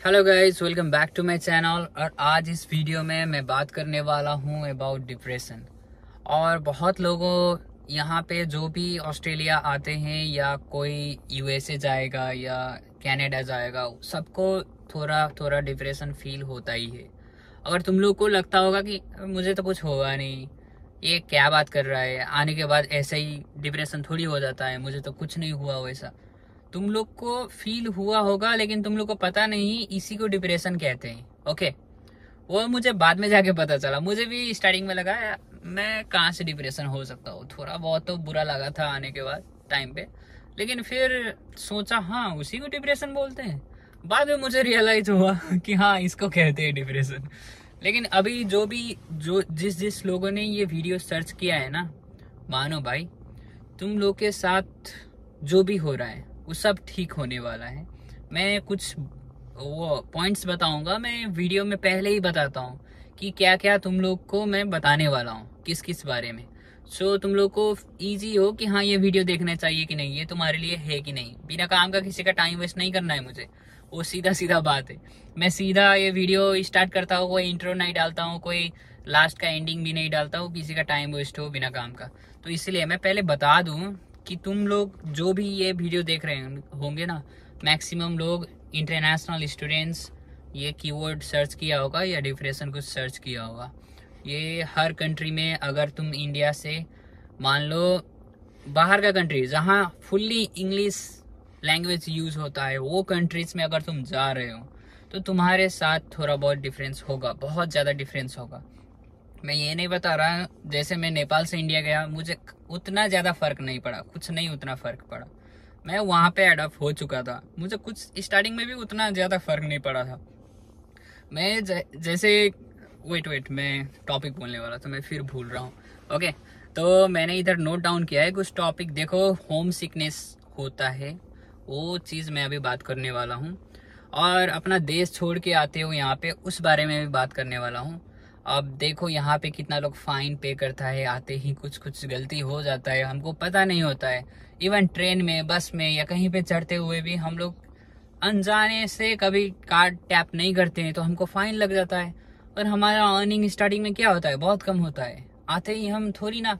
Hello guys, welcome back to my channel. और आज इस वीडियो में मैं बात करने वाला हूँ अबाउट डिप्रेशन। और बहुत लोगों यहाँ पे जो भी ऑस्ट्रेलिया आते हैं या कोई यूएसए जाएगा या कनाडा जाएगा, सबको थोड़ा थोड़ा डिप्रेशन फील होता ही है। अगर तुम लोग को लगता होगा कि मुझे तो कुछ होगा नहीं, ये क्या बात कर रहा है, आने के बाद ऐसे ही डिप्रेशन थोड़ी हो जाता है, मुझे तो कुछ नहीं हुआ वैसा, तुम लोग को फील हुआ होगा। लेकिन तुम लोग को पता नहीं इसी को डिप्रेशन कहते हैं। ओके, वो मुझे बाद में जाके पता चला। मुझे भी स्टार्टिंग में लगा मैं कहाँ से डिप्रेशन हो सकता हूँ, थोड़ा बहुत तो बुरा लगा था आने के बाद टाइम पे। लेकिन फिर सोचा हाँ, उसी को डिप्रेशन बोलते हैं। बाद में मुझे रियलाइज हुआ कि हाँ, इसको कहते हैं डिप्रेशन। लेकिन अभी जो जिस जिस लोगों ने ये वीडियो सर्च किया है ना, मानो भाई, तुम लोग के साथ जो भी हो रहा है वो सब ठीक होने वाला है। मैं कुछ वो पॉइंट्स बताऊंगा, मैं वीडियो में पहले ही बताता हूँ कि क्या क्या तुम लोग को मैं बताने वाला हूँ, किस किस बारे में। सो तुम लोग को इजी हो कि हाँ, ये वीडियो देखना चाहिए कि नहीं, ये तुम्हारे लिए है कि नहीं। बिना काम का किसी का टाइम वेस्ट नहीं करना है मुझे, वो सीधा सीधा बात है। मैं सीधा ये वीडियो स्टार्ट करता हूँ, कोई इंट्रो नहीं डालता हूँ, कोई लास्ट का एंडिंग भी नहीं डालता हूँ, किसी का टाइम वेस्ट हो बिना काम का। तो इसलिए मैं पहले बता दूं कि तुम लोग जो भी ये वीडियो देख रहे होंगे ना, मैक्सिमम लोग इंटरनेशनल स्टूडेंट्स ये कीवर्ड सर्च किया होगा या डिप्रेशन कुछ सर्च किया होगा। ये हर कंट्री में, अगर तुम इंडिया से मान लो बाहर का कंट्री जहाँ फुल्ली इंग्लिश लैंग्वेज यूज होता है, वो कंट्रीज में अगर तुम जा रहे हो तो तुम्हारे साथ थोड़ा बहुत डिफरेंस होगा, बहुत ज़्यादा डिफरेंस होगा। मैं ये नहीं बता रहा, जैसे मैं नेपाल से इंडिया गया, मुझे उतना ज़्यादा फर्क नहीं पड़ा, कुछ नहीं उतना फर्क पड़ा। मैं वहाँ पे एडॉप्ट हो चुका था, मुझे कुछ स्टार्टिंग में भी उतना ज़्यादा फर्क नहीं पड़ा था। मैं जैसे वेट मैं टॉपिक बोलने वाला था, मैं फिर भूल रहा हूँ। ओके, तो मैंने इधर नोट डाउन किया है कुछ टॉपिक। देखो, होम सिकनेस होता है, वो चीज़ मैं अभी बात करने वाला हूँ। और अपना देश छोड़ के आते हो यहाँ पे, उस बारे में भी बात करने वाला हूँ। अब देखो यहाँ पे कितना लोग फाइन पे करता है, आते ही कुछ कुछ गलती हो जाता है, हमको पता नहीं होता है। इवन ट्रेन में, बस में या कहीं पे चढ़ते हुए भी हम लोग अनजाने से कभी कार्ड टैप नहीं करते हैं तो हमको फाइन लग जाता है। और हमारा अर्निंग स्टार्टिंग में क्या होता है, बहुत कम होता है। आते ही हम थोड़ी ना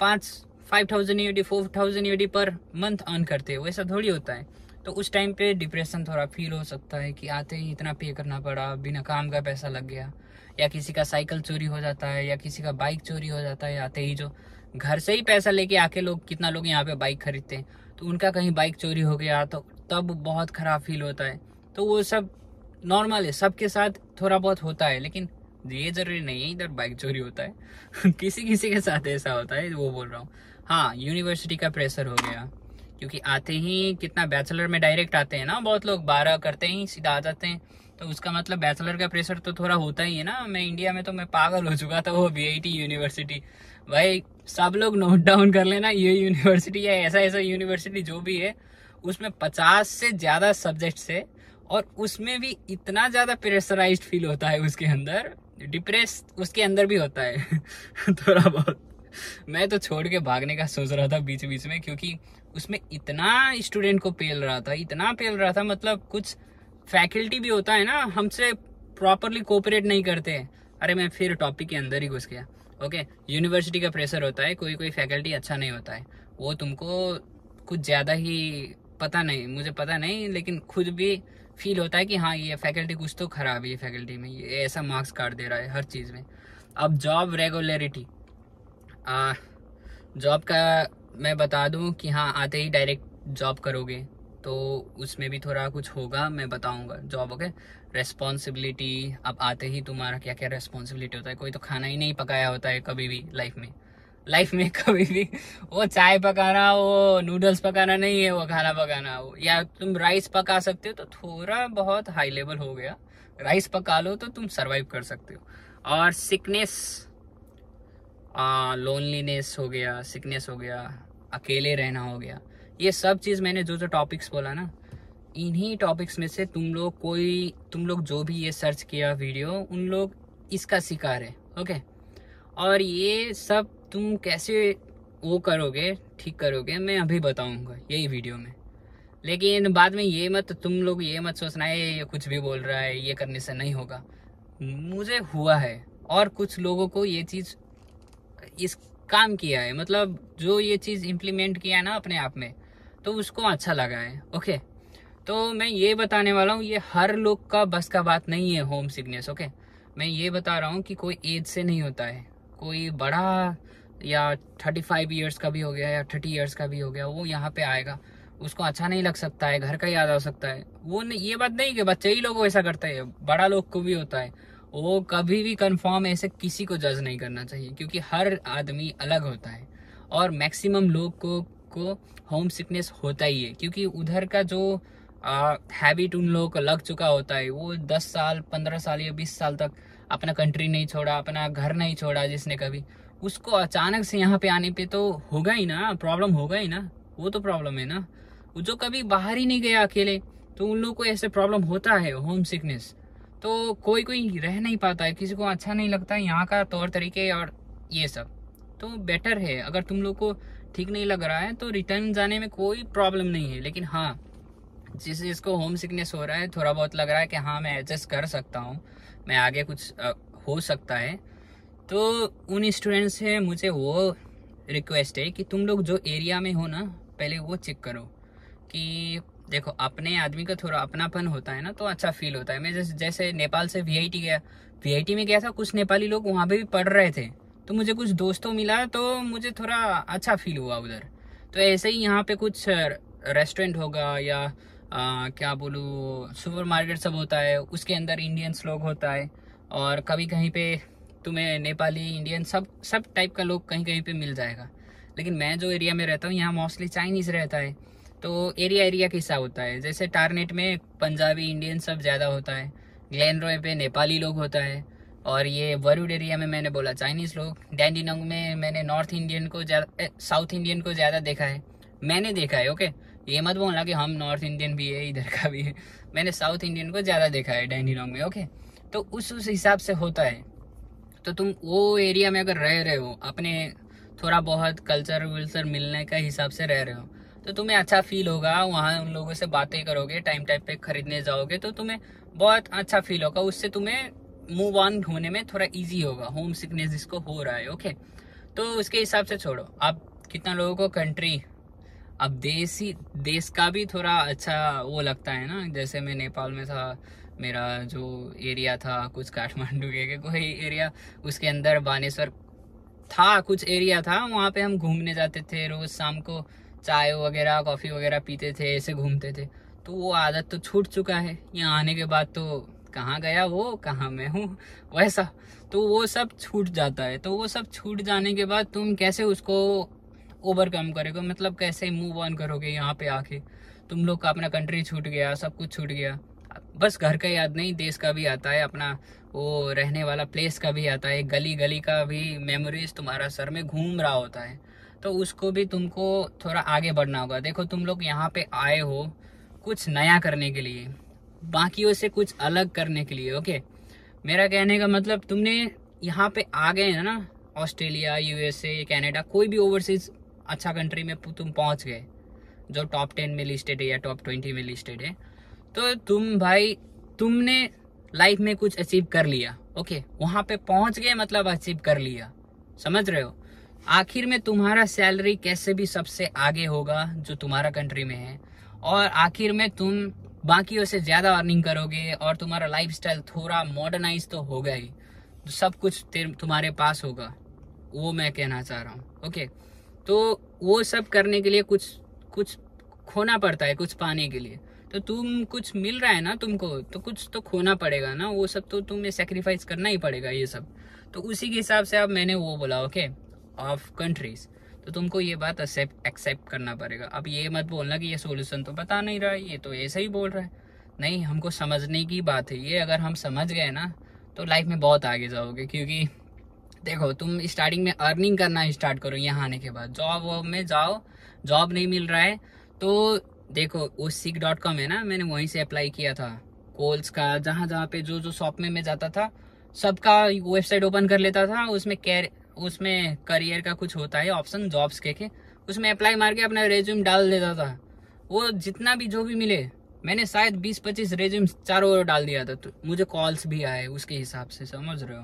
5,000 USD 4,000 USD पर मंथ अर्न करते हैं, वैसा थोड़ी होता है। तो उस टाइम पे डिप्रेशन थोड़ा फील हो सकता है कि आते ही इतना पे करना पड़ा, बिना काम का पैसा लग गया, या किसी का साइकिल चोरी हो जाता है, या किसी का बाइक चोरी हो जाता है आते ही। जो घर से ही पैसा लेके आके लोग, कितना लोग यहाँ पे बाइक खरीदते हैं, तो उनका कहीं बाइक चोरी हो गया तो तब बहुत खराब फील होता है। तो वो सब नॉर्मल है, सबके साथ थोड़ा बहुत होता है, लेकिन ये जरूरी नहीं है इधर बाइक चोरी होता है किसी किसी के साथ ऐसा होता है, वो बोल रहा हूँ। हाँ, यूनिवर्सिटी का प्रेशर हो गया, क्योंकि आते ही कितना बैचलर में डायरेक्ट आते हैं ना, बहुत लोग 12 करते ही सीधा आ जाते हैं, तो उसका मतलब बैचलर का प्रेशर तो थोड़ा होता ही है ना। मैं इंडिया में तो मैं पागल हो चुका था, वो बीआईटी यूनिवर्सिटी। भाई सब लोग नोट डाउन कर लेना, ये यूनिवर्सिटी या ऐसा ऐसा यूनिवर्सिटी जो भी है, उसमें 50 से ज़्यादा सब्जेक्ट्स है, और उसमें भी इतना ज़्यादा प्रेशराइज्ड फील होता है उसके अंदर, डिप्रेस उसके अंदर भी होता है थोड़ा बहुत। मैं तो छोड़ के भागने का सोच रहा था बीच बीच में, क्योंकि उसमें इतना स्टूडेंट को पेल रहा था, इतना पेल रहा था, मतलब कुछ फैकल्टी भी होता है ना, हमसे प्रॉपरली कोऑपरेट नहीं करते। अरे मैं फिर टॉपिक के अंदर ही घुस गया। ओके, यूनिवर्सिटी का प्रेशर होता है, कोई कोई फैकल्टी अच्छा नहीं होता है, वो तुमको कुछ ज़्यादा ही, पता नहीं, मुझे पता नहीं, लेकिन खुद भी फील होता है कि हाँ, ये फैकल्टी कुछ तो खराब है, ये फैकल्टी में ये ऐसा मार्क्स काट दे रहा है हर चीज़ में। अब जॉब रेगुलरिटी, जॉब का मैं बता दूं कि हाँ, आते ही डायरेक्ट जॉब करोगे तो उसमें भी थोड़ा कुछ होगा, मैं बताऊंगा जॉब। ओके, रेस्पॉन्सिबिलिटी, अब आते ही तुम्हारा क्या क्या रेस्पॉन्सिबिलिटी होता है। कोई तो खाना ही नहीं पकाया होता है कभी भी लाइफ में कभी भी। वो चाय पकाना, वो नूडल्स पकाना नहीं है वो खाना पकाना। वो या तुम राइस पका सकते हो तो थोड़ा बहुत हाई लेवल हो गया, राइस पका लो तो तुम सरवाइव कर सकते हो। और सिकनेस, लोनलीनेस हो गया, सिकनेस हो गया, अकेले रहना हो गया, ये सब चीज़ मैंने जो जो टॉपिक्स बोला ना, इन्हीं टॉपिक्स में से तुम लोग जो भी ये सर्च किया वीडियो, उन लोग इसका शिकार है। ओके, और ये सब तुम कैसे वो करोगे, ठीक करोगे, मैं अभी बताऊंगा यही वीडियो में। लेकिन बाद में तुम लोग ये मत सोचना है ये कुछ भी बोल रहा है, ये करने से नहीं होगा। मुझे हुआ है और कुछ लोगों को ये चीज इस काम किया है, मतलब जो ये चीज इम्प्लीमेंट किया है ना अपने आप में, तो उसको अच्छा लगा है। ओके, तो मैं ये बताने वाला हूँ, ये हर लोग का बस का बात नहीं है होम सिकनेस। ओके, मैं ये बता रहा हूँ कि कोई एज से नहीं होता है, कोई बड़ा या 35 ईयर्स का भी हो गया या 30 ईयर्स का भी हो गया, वो यहाँ पे आएगा, उसको अच्छा नहीं लग सकता है, घर का याद आ सकता है। वो नहीं, ये बात नहीं कि बच्चे ही लोग ऐसा करते हैं, बड़ा लोग को भी होता है। वो कभी भी कंफर्म ऐसे किसी को जज नहीं करना चाहिए, क्योंकि हर आदमी अलग होता है और मैक्सिमम लोग को होम सिकनेस होता ही है, क्योंकि उधर का जो हैबिट उन लोगों को लग चुका होता है। वो 10 साल 15 साल या 20 साल तक अपना कंट्री नहीं छोड़ा, अपना घर नहीं छोड़ा जिसने कभी, उसको अचानक से यहाँ पे आने पे तो होगा ही ना, प्रॉब्लम होगा ही ना। वो तो प्रॉब्लम है ना, वो जो कभी बाहर ही नहीं गया अकेले, तो उन लोगों को ऐसे प्रॉब्लम होता है होम सिकनेस। तो कोई कोई रह नहीं पाता है, किसी को अच्छा नहीं लगता है यहाँ का तौर तरीके और ये सब। तो बेटर है, अगर तुम लोग को ठीक नहीं लग रहा है तो रिटर्न जाने में कोई प्रॉब्लम नहीं है। लेकिन हाँ, जिसको होम सिकनेस हो रहा है, थोड़ा बहुत लग रहा है कि हाँ मैं एडजस्ट कर सकता हूँ, मैं आगे कुछ हो सकता है, तो उन स्टूडेंट्स से मुझे वो रिक्वेस्ट है कि तुम लोग जो एरिया में हो ना, पहले वो चेक करो कि देखो अपने आदमी का थोड़ा अपनापन होता है ना, तो अच्छा फील होता है। मैं जैसे नेपाल से वीआईटी गया, वीआईटी में गया था, कुछ नेपाली लोग वहाँ पे भी पढ़ रहे थे, तो मुझे कुछ दोस्तों मिला, तो मुझे थोड़ा अच्छा फील हुआ उधर। तो ऐसे ही यहाँ पे कुछ रेस्टोरेंट होगा या क्या बोलूँ, सुपर मार्केट सब होता है, उसके अंदर इंडियंस लोग होता है, और कभी कहीं पे तुम्हें नेपाली इंडियन सब टाइप का लोग कहीं कहीं पे मिल जाएगा। लेकिन मैं जो एरिया में रहता हूँ यहाँ मोस्टली चाइनीज़ रहता है, तो एरिया एरिया के हिसाब होता है। जैसे टारनेट में पंजाबी इंडियन सब ज़्यादा होता है, ग्लैन रॉय पे नेपाली लोग होता है, और ये वरुड एरिया में मैंने बोला चाइनीज़ लोग। डैंडीनोंग में मैंने नॉर्थ इंडियन को ज़्यादा, साउथ इंडियन को ज़्यादा देखा है, मैंने देखा है। ओके, ये मत बोलना कि हम नॉर्थ इंडियन भी है इधर का भी है, मैंने साउथ इंडियन को ज़्यादा देखा है डैंडीनोंग में। ओके, तो उस हिसाब से होता है। तो तुम वो एरिया में अगर रह रहे हो, अपने थोड़ा बहुत कल्चर वल्चर मिलने का हिसाब से रह रहे हो, तो तुम्हें अच्छा फील होगा। वहाँ उन लोगों से बातें करोगे, टाइम टाइम पे खरीदने जाओगे, तो तुम्हें बहुत अच्छा फील होगा। उससे तुम्हें मूव ऑन होने में थोड़ा इजी होगा, होम सिकनेस जिसको हो रहा है। ओके, तो उसके हिसाब से छोड़ो। अब कितना लोगों को कंट्री, अब देश का भी थोड़ा अच्छा वो लगता है ना। जैसे मैं नेपाल में था, मेरा जो एरिया था कुछ काठमांडू के कोई एरिया, उसके अंदर बानेश्वर था, कुछ एरिया था, वहाँ पे हम घूमने जाते थे रोज शाम को, चाय वगैरह कॉफ़ी वगैरह पीते थे, ऐसे घूमते थे। तो वो आदत तो छूट चुका है, यहाँ आने के बाद तो कहाँ गया वो, कहाँ मैं हूँ, वैसा। तो वो सब छूट जाता है। तो वो सब छूट जाने के बाद तुम कैसे उसको ओवरकम करोगे, मतलब कैसे मूव ऑन करोगे। यहाँ पे आके तुम लोग का अपना कंट्री छूट गया, सब कुछ छूट गया, बस घर का याद नहीं, देश का भी आता है, अपना वो रहने वाला प्लेस का भी आता है, गली गली का भी मेमोरीज तुम्हारा सर में घूम रहा होता है। तो उसको भी तुमको थोड़ा आगे बढ़ना होगा। देखो तुम लोग यहाँ पे आए हो कुछ नया करने के लिए, बाकियों से कुछ अलग करने के लिए। ओके, मेरा कहने का मतलब, तुमने यहाँ पे आ गए है ना, ऑस्ट्रेलिया, यूएसए, कनाडा, कोई भी ओवरसीज अच्छा कंट्री में तुम पहुँच गए, जो टॉप 10 में लिस्टेड है या टॉप 20 में लिस्टेड है, तो तुम भाई, तुमने लाइफ में कुछ अचीव कर लिया। ओके, वहां पे पहुंच गए मतलब अचीव कर लिया, समझ रहे हो। आखिर में तुम्हारा सैलरी कैसे भी सबसे आगे होगा जो तुम्हारा कंट्री में है, और आखिर में तुम बाकियों से ज्यादा अर्निंग करोगे, और तुम्हारा लाइफस्टाइल थोड़ा मॉडर्नाइज तो होगा ही, तो सब कुछ तुम्हारे पास होगा, वो मैं कहना चाह रहा हूँ। ओके, तो वो सब करने के लिए कुछ खोना पड़ता है, कुछ पाने के लिए। तो तुम कुछ मिल रहा है ना तुमको, तो कुछ तो खोना पड़ेगा ना, वो सब तो तुम्हें सेक्रीफाइस करना ही पड़ेगा ये सब। तो उसी के हिसाब से अब मैंने वो बोला, ओके, ऑफ कंट्रीज, तो तुमको ये बात एक्सेप्ट करना पड़ेगा। अब ये मत बोलना कि ये सोल्यूशन तो बता नहीं रहा है, ये तो ऐसा ही बोल रहा है। नहीं, हमको समझने की बात है ये। अगर हम समझ गए ना तो लाइफ में बहुत आगे जाओगे। क्योंकि देखो, तुम स्टार्टिंग में अर्निंग करना स्टार्ट करो, यहाँ आने के बाद जॉब में जाओ, जॉब नहीं मिल रहा है तो देखो, वो seek.com है ना, मैंने वहीं से अप्लाई किया था कोल्स का। जहाँ जहाँ पे जो शॉप में मैं जाता था, सबका वेबसाइट ओपन कर लेता था, उसमें करियर का कुछ होता है ऑप्शन, जॉब्स के उसमें अप्लाई मार के अपना रेज्यूम डाल देता था। वो जितना भी जो भी मिले, मैंने शायद 20-25 रेज्यूम चारों ओर डाल दिया था, तो मुझे कॉल्स भी आए उसके हिसाब से, समझ रहे हो।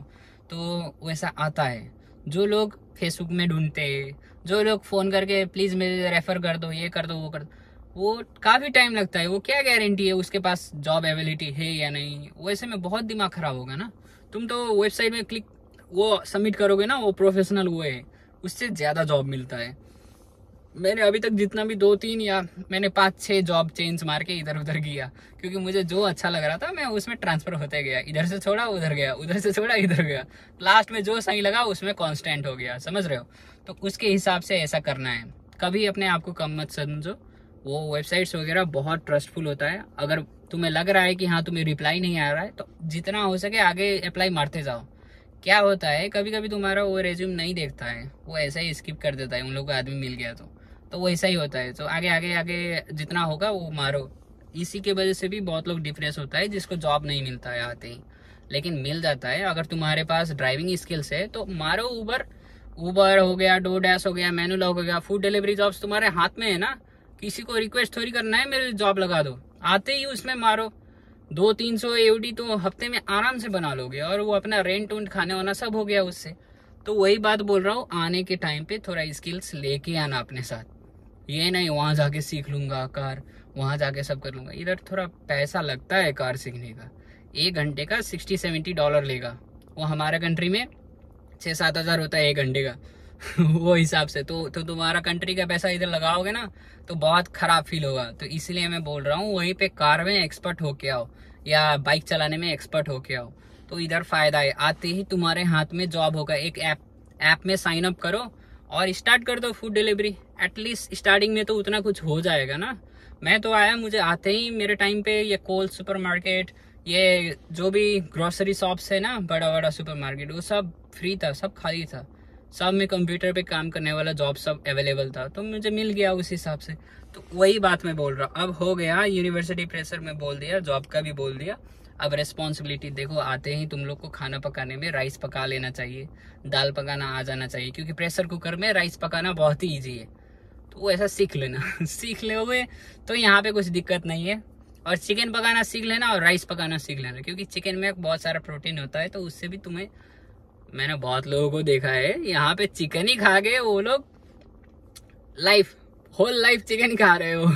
तो वैसा आता है। जो लोग फेसबुक में ढूंढते हैं, जो लोग फ़ोन करके प्लीज़ मेरे रेफ़र कर दो, ये कर दो, वो कर दो, वो काफ़ी टाइम लगता है। वो क्या गारंटी है उसके पास जॉब अवेलेबिलिटी है या नहीं। वैसे में बहुत दिमाग ख़राब होगा ना। तुम तो वेबसाइट में क्लिक वो सबमिट करोगे ना, वो प्रोफेशनल वो है, उससे ज़्यादा जॉब मिलता है। मैंने अभी तक जितना भी 2-3 या मैंने 5-6 जॉब चेंज मार के इधर उधर किया, क्योंकि मुझे जो अच्छा लग रहा था मैं उसमें ट्रांसफर होते गया। इधर से छोड़ा उधर गया, उधर से छोड़ा इधर गया, लास्ट में जो सही लगा उसमें कांस्टेंट हो गया, समझ रहे हो। तो उसके हिसाब से ऐसा करना है। कभी अपने आप को कम मत समझो। वो वेबसाइट्स वगैरह बहुत ट्रस्टफुल होता है। अगर तुम्हें लग रहा है कि हाँ तुम्हें रिप्लाई नहीं आ रहा है, तो जितना हो सके आगे अप्लाई मारते जाओ। क्या होता है, कभी कभी तुम्हारा वो रेज्यूम नहीं देखता है, वो ऐसा ही स्किप कर देता है, उन लोगों को आदमी मिल गया तो वैसा ही होता है। तो आगे आगे आगे जितना होगा वो मारो। इसी के वजह से भी बहुत लोग डिप्रेस होता है, जिसको जॉब नहीं मिलता है आते ही, लेकिन मिल जाता है। अगर तुम्हारे पास ड्राइविंग स्किल्स है तो मारो। उबर उबर हो गया, डोडैश हो गया, मैनुलॉग हो गया, फूड डिलीवरी जॉब्स तुम्हारे हाथ में है ना। किसी को रिक्वेस्ट थोड़ी करना है मेरे जॉब लगा दो, आते ही उसमें मारो। 200-300 एओडी तो हफ्ते में आराम से बना लोगे, और वो अपना रेंट वेंट खाने वाना सब हो गया उससे। तो वही बात बोल रहा हूँ, आने के टाइम पे थोड़ा स्किल्स लेके आना अपने साथ। ये नहीं वहाँ जाके सीख लूंगा कार, वहाँ जाके सब कर लूंगा। इधर थोड़ा पैसा लगता है कार सीखने का। 1 घंटे का $60-70 लेगा। वो हमारे कंट्री में 6-7 हज़ार होता है 1 घंटे का। वो हिसाब से तो तुम्हारा कंट्री का पैसा इधर लगाओगे ना तो बहुत खराब फील होगा। तो इसलिए मैं बोल रहा हूँ वहीं पे कार में एक्सपर्ट होके आओ, या बाइक चलाने में एक्सपर्ट होके आओ, तो इधर फायदा है। आते ही तुम्हारे हाथ में जॉब होगा। एक ऐप में साइन अप करो और स्टार्ट कर दो फूड डिलीवरी। एटलीस्ट स्टार्टिंग में तो उतना कुछ हो जाएगा ना। मैं तो आया, मुझे आते ही मेरे टाइम पे ये कोल सुपरमार्केट, ये जो भी ग्रोसरी शॉप्स है ना, बड़ा बड़ा सुपरमार्केट, वो सब फ्री था, सब खाली था, सब में कंप्यूटर पे काम करने वाला जॉब सब अवेलेबल था, तो मुझे मिल गया उस हिसाब से। तो वही बात मैं बोल रहा हूँ। अब हो गया यूनिवर्सिटी प्रेशर में बोल दिया, जॉब का भी बोल दिया। अब रेस्पॉन्सिबिलिटी देखो, आते ही तुम लोग को खाना पकाने में राइस पका लेना चाहिए, दाल पकाना आ जाना चाहिए, क्योंकि प्रेशर कुकर में राइस पकाना बहुत ही ईजी है। तो वो ऐसा सीख लेना। सीख लोगे तो यहाँ पे कुछ दिक्कत नहीं है। और चिकन पकाना सीख लेना और राइस पकाना सीख लेना, क्योंकि चिकन में बहुत सारा प्रोटीन होता है, तो उससे भी तुम्हें, मैंने बहुत लोगों को देखा है यहाँ पे चिकन ही खा के वो लोग होल लाइफ चिकन ही खा रहे हो।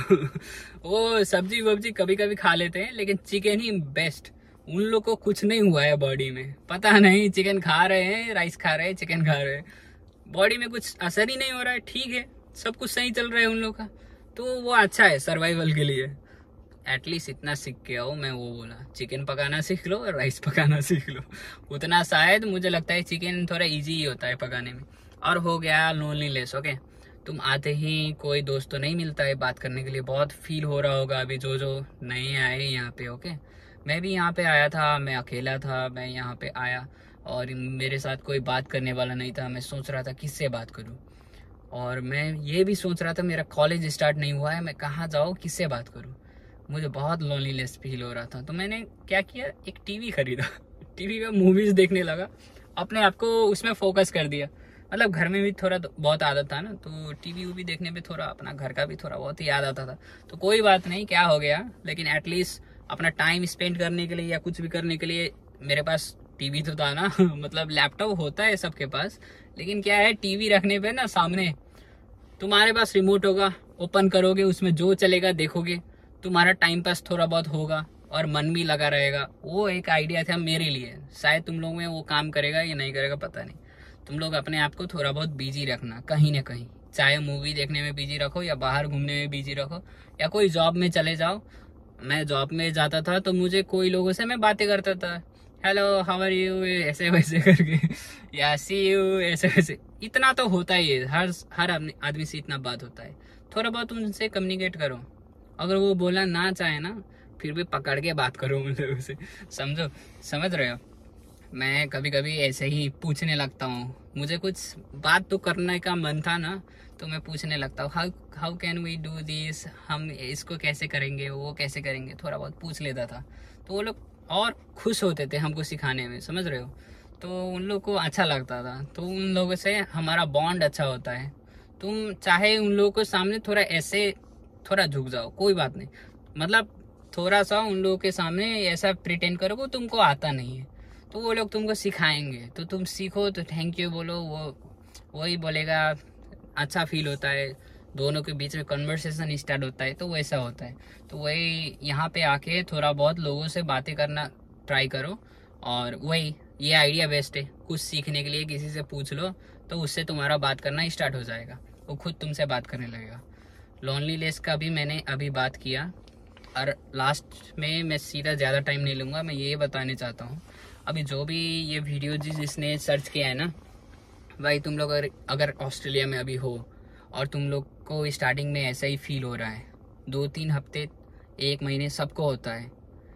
वो सब्जी वब्जी कभी कभी खा लेते हैं, लेकिन चिकन ही बेस्ट। उन लोग को कुछ नहीं हुआ है बॉडी में, पता नहीं चिकन खा रहे हैं, राइस खा रहे हैं, चिकन खा रहे हैं, बॉडी में कुछ असर ही नहीं हो रहा है। ठीक है, सब कुछ सही चल रहा है उन लोग का, तो वो अच्छा है सर्वाइवल के लिए। एटलीस्ट इतना सीख के आओ। मैं वो बोला चिकन पकाना सीख लो और राइस पकाना सीख लो, उतना शायद मुझे लगता है चिकन थोड़ा इजी ही होता है पकाने में। और हो गया लोनलीनेस। ओके, तुम आते ही कोई दोस्त तो नहीं मिलता है बात करने के लिए, बहुत फील हो रहा होगा अभी जो जो नए आए यहाँ पे। ओके, मैं भी यहाँ पे आया था, मैं अकेला था, मैं यहाँ पे आया और मेरे साथ कोई बात करने वाला नहीं था। मैं सोच रहा था किससे बात करूँ, और मैं ये भी सोच रहा था मेरा कॉलेज स्टार्ट नहीं हुआ है, मैं कहाँ जाऊँ, किससे बात करूँ। मुझे बहुत लोनलीनेस फील हो रहा था, तो मैंने क्या किया, एक टीवी खरीदा। टीवी पे मूवीज़ देखने लगा, अपने आप को उसमें फोकस कर दिया। मतलब घर में भी थोड़ा बहुत आदत था ना, तो टीवी वूवी देखने पे थोड़ा अपना घर का भी थोड़ा बहुत ही याद आता था। तो कोई बात नहीं, क्या हो गया, लेकिन एटलीस्ट अपना टाइम स्पेंड करने के लिए या कुछ भी करने के लिए मेरे पास टीवी तो था ना। मतलब लैपटॉप होता है सबके पास, लेकिन क्या है, टीवी रखने पे ना सामने तुम्हारे पास रिमोट होगा, ओपन करोगे, उसमें जो चलेगा देखोगे, तुम्हारा टाइम पास थोड़ा बहुत होगा और मन भी लगा रहेगा। वो एक आइडिया था मेरे लिए, शायद तुम लोग में वो काम करेगा या नहीं करेगा पता नहीं। तुम लोग अपने आप को थोड़ा बहुत बिजी रखना कहीं ना कहीं, चाहे मूवी देखने में बिजी रखो या बाहर घूमने में बिजी रखो या कोई जॉब में चले जाओ। मैं जॉब में जाता था तो मुझे कोई लोगों से मैं बातें करता था, हेलो हाउ आर यू, ऐसे वैसे करके, या सी यू, ऐसे वैसे। इतना तो होता ही है, हर आदमी से इतना बात होता है। थोड़ा बहुत उनसे कम्युनिकेट करो। अगर वो बोला ना चाहे ना, फिर भी पकड़ के बात करो उन लोगों से, समझ रहे हो। मैं कभी कभी ऐसे ही पूछने लगता हूँ, मुझे कुछ बात तो करने का मन था ना, तो मैं पूछने लगता हूँ how can we do this, हम इसको कैसे करेंगे, वो कैसे करेंगे, थोड़ा बहुत पूछ लेता था। तो वो लोग और खुश होते थे हमको सिखाने में, समझ रहे हो। तो उन लोग को अच्छा लगता था, तो उन लोगों से हमारा बॉन्ड अच्छा होता है। तुम चाहे उन लोगों को सामने थोड़ा ऐसे थोड़ा झुक जाओ, कोई बात नहीं। मतलब थोड़ा सा उन लोगों के सामने ऐसा प्रिटेंड करो कि तुमको आता नहीं है, तो वो लोग तुमको सिखाएंगे, तो तुम सीखो, तो थैंक यू बोलो, वही बोलेगा, अच्छा फील होता है, दोनों के बीच में कन्वर्सेशन स्टार्ट होता है, तो वैसा होता है। तो वही यहाँ पे आके थोड़ा बहुत लोगों से बातें करना ट्राई करो, और वही ये आइडिया बेस्ट है, कुछ सीखने के लिए किसी से पूछ लो, तो उससे तुम्हारा बात करना स्टार्ट हो जाएगा, वो खुद तुमसे बात करने लगेगा। लोनलीनेस का भी मैंने अभी बात किया, और लास्ट में मैं सीधा ज़्यादा टाइम नहीं लूँगा, मैं ये बताने चाहता हूँ, अभी जो भी ये वीडियो जिसने सर्च किया है ना भाई, तुम लोग अगर ऑस्ट्रेलिया में अभी हो और तुम लोग को स्टार्टिंग में ऐसा ही फील हो रहा है, 2-3 हफ्ते, 1 महीने सबको होता है,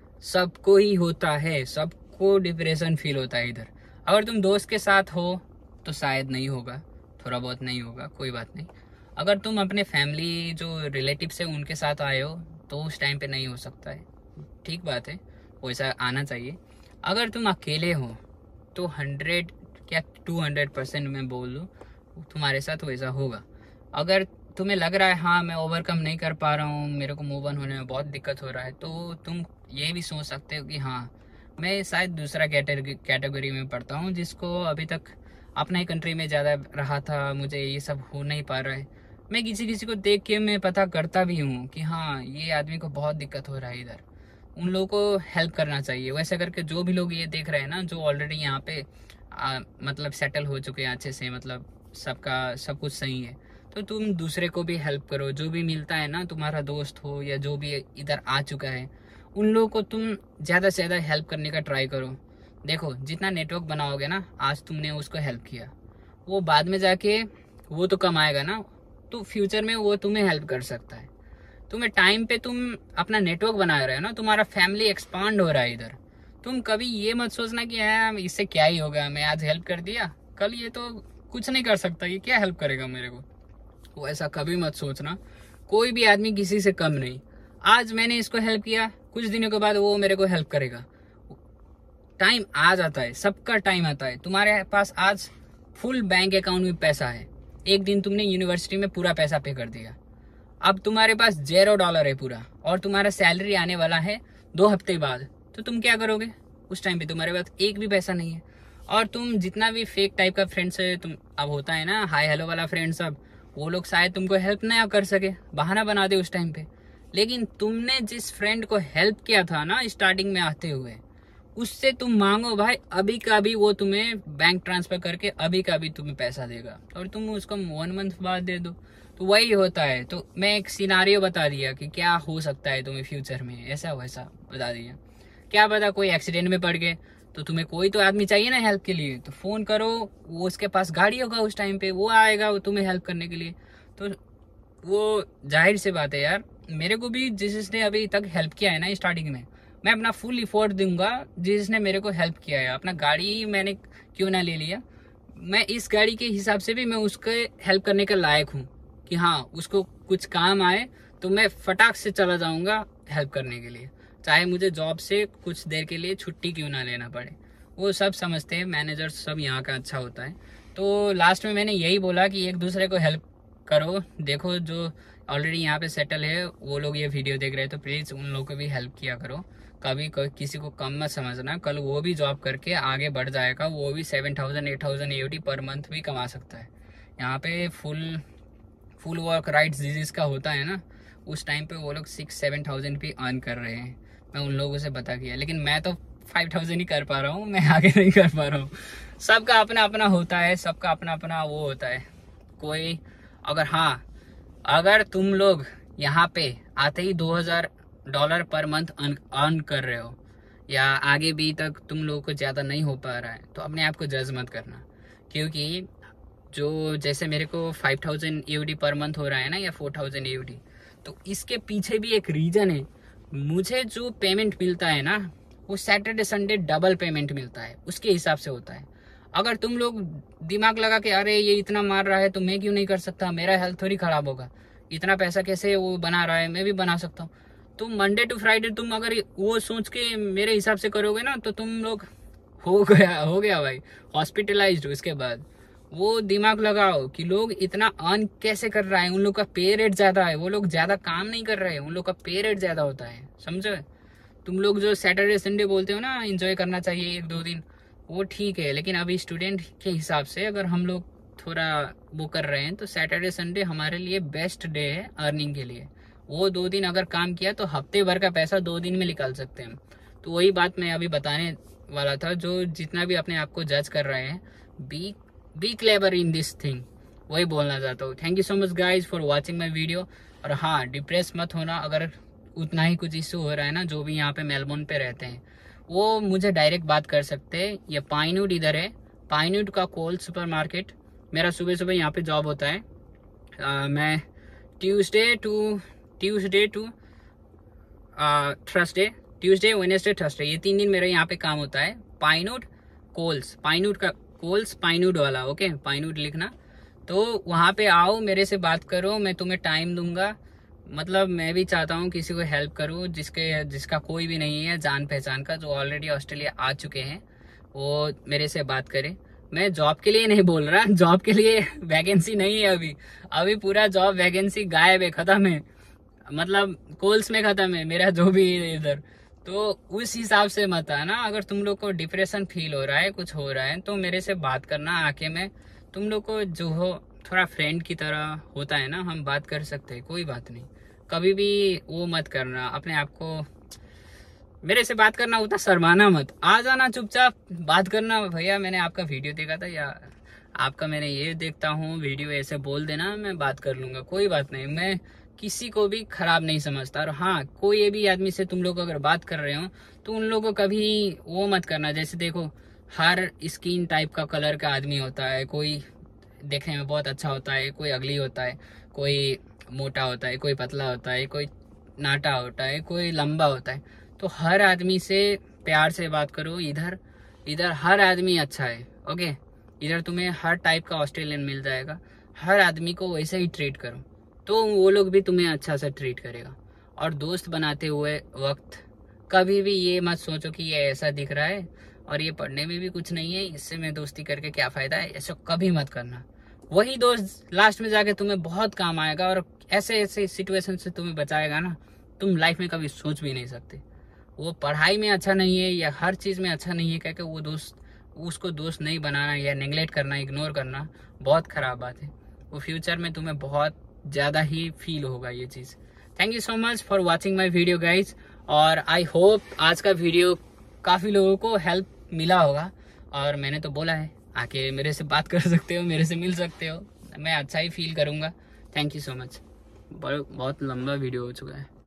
सबको ही होता है, सबको डिप्रेशन फील होता है इधर। अगर तुम दोस्त के साथ हो तो शायद नहीं होगा, थोड़ा बहुत नहीं होगा, कोई बात नहीं। अगर तुम अपने फैमिली जो रिलेटिव्स है उनके साथ आए हो तो उस टाइम पे नहीं हो सकता है, ठीक बात है, वैसा आना चाहिए। अगर तुम अकेले हो तो 100 क्या 200% मैं बोल दूँ तुम्हारे साथ वैसा होगा। अगर तुम्हें लग रहा है हाँ मैं ओवरकम नहीं कर पा रहा हूँ, मेरे को मूव ऑन होने में बहुत दिक्कत हो रहा है, तो तुम ये भी सोच सकते हो कि हाँ मैं शायद दूसरा कैटेगरी में पढ़ता हूँ, जिसको अभी तक अपना ही कंट्री में ज़्यादा रहा था, मुझे ये सब हो नहीं पा रहा है। मैं किसी को देख के मैं पता करता भी हूँ कि हाँ ये आदमी को बहुत दिक्कत हो रहा है इधर, उन लोगों को हेल्प करना चाहिए। वैसे करके जो भी लोग ये देख रहे हैं ना, जो ऑलरेडी यहाँ पे मतलब सेटल हो चुके हैं अच्छे से, मतलब सबका सब कुछ सही है, तो तुम दूसरे को भी हेल्प करो। जो भी मिलता है ना, तुम्हारा दोस्त हो या जो भी इधर आ चुका है, उन लोगों को तुम ज़्यादा से ज़्यादा हेल्प करने का ट्राई करो। देखो जितना नेटवर्क बनाओगे ना, आज तुमने उसको हेल्प किया, वो बाद में जाके वो तो कमाएगा ना, तो फ्यूचर में वो तुम्हें हेल्प कर सकता है। तुम्हें टाइम पे तुम अपना नेटवर्क बना रहे हो ना, तुम्हारा फैमिली एक्सपांड हो रहा है इधर। तुम कभी ये मत सोचना कि यार इससे क्या ही होगा, मैं आज हेल्प कर दिया, कल ये तो कुछ नहीं कर सकता, ये क्या हेल्प करेगा मेरे को, वो ऐसा कभी मत सोचना। कोई भी आदमी किसी से कम नहीं। आज मैंने इसको हेल्प किया, कुछ दिनों के बाद वो मेरे को हेल्प करेगा। टाइम आ जाता है, सबका टाइम आता है। तुम्हारे पास आज फुल बैंक अकाउंट में पैसा है, एक दिन तुमने यूनिवर्सिटी में पूरा पैसा पे कर दिया, अब तुम्हारे पास $0 है पूरा, और तुम्हारा सैलरी आने वाला है 2 हफ्ते बाद, तो तुम क्या करोगे? उस टाइम पे तुम्हारे पास एक भी पैसा नहीं है। और तुम जितना भी फेक टाइप का फ्रेंड्स है, तुम अब होता है ना हाई हेलो वाला फ्रेंड सब, वो लोग शायद तुमको हेल्प ना कर सके, बहाना बना दे उस टाइम पे। लेकिन तुमने जिस फ्रेंड को हेल्प किया था ना स्टार्टिंग में आते हुए, उससे तुम मांगो भाई, अभी का भी वो तुम्हें बैंक ट्रांसफर करके अभी का भी तुम्हें पैसा देगा, और तुम उसको 1 मंथ बाद दे दो। तो वही होता है। तो मैं एक सिनारियो बता दिया कि क्या हो सकता है तुम्हें फ्यूचर में, ऐसा वैसा बता दिया। क्या पता कोई एक्सीडेंट में पड़ गए, तो तुम्हें कोई तो आदमी चाहिए ना हेल्प के लिए, तो फोन करो, वो उसके पास गाड़ी होगा उस टाइम पे, वो आएगा वो तुम्हें हेल्प करने के लिए। तो वो जाहिर सी बात है यार, मेरे को भी जिसने अभी तक हेल्प किया है ना स्टार्टिंग में, मैं अपना फुल इफोर्ट दूंगा। जिसने मेरे को हेल्प किया है, अपना गाड़ी ही मैंने क्यों ना ले लिया, मैं इस गाड़ी के हिसाब से भी मैं उसके हेल्प करने के लायक हूँ कि हाँ उसको कुछ काम आए तो मैं फटाक से चला जाऊंगा हेल्प करने के लिए, चाहे मुझे जॉब से कुछ देर के लिए छुट्टी क्यों ना लेना पड़े। वो सब समझते हैं, मैनेजर सब यहाँ का अच्छा होता है। तो लास्ट में मैंने यही बोला कि एक दूसरे को हेल्प करो। देखो जो ऑलरेडी यहाँ पे सेटल है वो लोग ये वीडियो देख रहे हैं, तो प्लीज़ उन लोगों को भी हेल्प किया करो। कभी किसी को कम मत समझना, कल वो भी जॉब करके आगे बढ़ जाएगा, वो भी 7,000-8,000 AUD पर मंथ भी कमा सकता है। यहाँ पे फुल वर्क राइट्स जिसका होता है ना, उस टाइम पे वो लोग 6-7,000 भी अर्न कर रहे हैं। मैं उन लोगों से पता किया, लेकिन मैं तो 5,000 ही कर पा रहा हूँ, मैं आगे नहीं कर पा रहा हूँ। सबका अपना अपना होता है, सबका अपना अपना वो होता है। कोई अगर तुम लोग यहाँ पे आते ही $2,000 पर मंथ अर्न कर रहे हो, या आगे भी तक तुम लोगों को ज़्यादा नहीं हो पा रहा है, तो अपने आप को जज मत करना। क्योंकि जो जैसे मेरे को 5,000 AUD पर मंथ हो रहा है ना, या 4,000 AUD, तो इसके पीछे भी एक रीज़न है। मुझे जो पेमेंट मिलता है ना, वो सैटरडे संडे डबल पेमेंट मिलता है, उसके हिसाब से होता है। अगर तुम लोग दिमाग लगा के अरे ये इतना मार रहा है तो मैं क्यों नहीं कर सकता, मेरा हेल्थ थोड़ी खराब होगा, इतना पैसा कैसे वो बना रहा है, मैं भी बना सकता हूँ। तो मंडे टू फ्राइडे तुम अगर वो सोच के मेरे हिसाब से करोगे ना, तो तुम लोग हो गया भाई हॉस्पिटलाइज्ड उसके बाद। वो दिमाग लगाओ कि लोग इतना अर्न कैसे कर रहा है। उन लोग का पे रेट ज्यादा है, वो लोग ज्यादा काम नहीं कर रहे हैं, उन लोग का पे रेट ज्यादा होता है, समझो। तुम लोग जो सैटरडे संडे बोलते हो ना एंजॉय करना चाहिए 1-2 दिन, वो ठीक है, लेकिन अभी स्टूडेंट के हिसाब से अगर हम लोग थोड़ा वो कर रहे हैं तो सैटरडे संडे हमारे लिए बेस्ट डे है अर्निंग के लिए। वो 2 दिन अगर काम किया तो हफ्ते भर का पैसा 2 दिन में निकाल सकते हैं हम। तो वही बात मैं अभी बताने वाला था, जो जितना भी अपने आप को जज कर रहे हैं, be clever in this thing, वही बोलना चाहता हूँ। Thank you so much guys for watching my video. और हाँ, डिप्रेस मत होना, अगर उतना ही कुछ इशू हो रहा है ना, जो भी यहाँ पे मेलबोर्न पे रहते हैं वो मुझे डायरेक्ट बात कर सकते हैं। ये पाइनवुड इधर है, पाइनवुड का कोल्ड सुपर मार्केट। मेरा सुबह सुबह यहाँ पे जॉब होता है। मैं Tuesday to Thursday, Tuesday Wednesday Thursday, ये 3 दिन मेरा यहाँ पे काम होता है। पाइनवुड कोल्स, पाइनवुड का कोल्स, पाइनवुड वाला, ओके, पाइनवुड लिखना। तो वहाँ पे आओ, मेरे से बात करो, मैं तुम्हें टाइम दूंगा। मतलब मैं भी चाहता हूँ किसी को हेल्प करूँ जिसका कोई भी नहीं है जान पहचान का, जो ऑलरेडी ऑस्ट्रेलिया आ चुके हैं, वो मेरे से बात करे। मैं जॉब के लिए नहीं बोल रहा, जॉब के लिए वैकेंसी नहीं है अभी, अभी पूरा जॉब वैकेंसी गायब है, खत्म है, मतलब कोल्स में खत्म है मेरा जो भी है इधर। तो उस हिसाब से मत आना। अगर तुम लोग को डिप्रेशन फील हो रहा है, कुछ हो रहा है, तो मेरे से बात करना आके। मैं तुम लोग को जो हो थोड़ा फ्रेंड की तरह होता है ना, हम बात कर सकते हैं, कोई बात नहीं। कभी भी वो मत करना, अपने आप को मेरे से बात करना उतना शर्माना मत, आ जाना चुपचाप बात करना। भैया मैंने आपका वीडियो देखा था, या आपका मैंने ये देखता हूँ वीडियो, ऐसे बोल देना, मैं बात कर लूंगा, कोई बात नहीं। मैं किसी को भी खराब नहीं समझता। और हाँ, कोई भी आदमी से तुम लोग अगर बात कर रहे हो तो उन लोगों को कभी वो मत करना। जैसे देखो, हर स्किन टाइप का कलर का आदमी होता है, कोई देखने में बहुत अच्छा होता है, कोई अगली होता है, कोई मोटा होता है, कोई पतला होता है, कोई नाटा होता है, कोई लंबा होता है। तो हर आदमी से प्यार से बात करो। इधर हर आदमी अच्छा है, ओके। इधर तुम्हें हर टाइप का ऑस्ट्रेलियन मिल जाएगा, हर आदमी को वैसे ही ट्रीट करो, तो वो लोग भी तुम्हें अच्छा से ट्रीट करेगा। और दोस्त बनाते हुए वक्त कभी भी ये मत सोचो कि ये ऐसा दिख रहा है और ये पढ़ने में भी कुछ नहीं है, इससे मैं दोस्ती करके क्या फायदा है, ऐसा कभी मत करना। वही दोस्त लास्ट में जाके तुम्हें बहुत काम आएगा और ऐसे ऐसे सिचुएशन से तुम्हें बचाएगा ना, तुम लाइफ में कभी सोच भी नहीं सकते। वो पढ़ाई में अच्छा नहीं है या हर चीज़ में अच्छा नहीं है कह के वो दोस्त, उसको दोस्त नहीं बनाना या नेगलेक्ट करना, इग्नोर करना बहुत ख़राब बात है। वो फ्यूचर में तुम्हें बहुत ज़्यादा ही फील होगा ये चीज़। Thank you so much for watching my video guys. और आई होप आज का वीडियो काफ़ी लोगों को हेल्प मिला होगा। और मैंने तो बोला है, आके मेरे से बात कर सकते हो, मेरे से मिल सकते हो, मैं अच्छा ही फील करूँगा। Thank you so much. बहुत लंबा वीडियो हो चुका है।